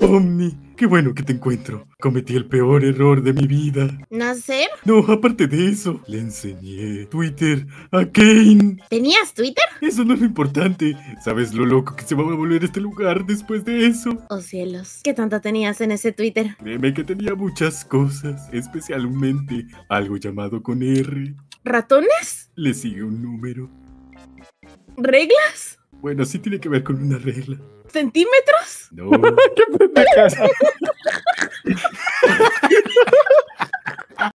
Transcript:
Omni, qué bueno que te encuentro. Cometí el peor error de mi vida. ¿Nacer? No, aparte de eso, le enseñé Twitter a Kane. ¿Tenías Twitter? Eso no es lo importante. ¿Sabes lo loco que se va a volver este lugar después de eso? Oh cielos, ¿qué tanto tenías en ese Twitter? Créeme que tenía muchas cosas, especialmente algo llamado con R. ¿Ratones? Le sigue un número. ¿Reglas? Bueno, sí tiene que ver con una regla. ¿Centímetros? No. ¡Qué pendejas!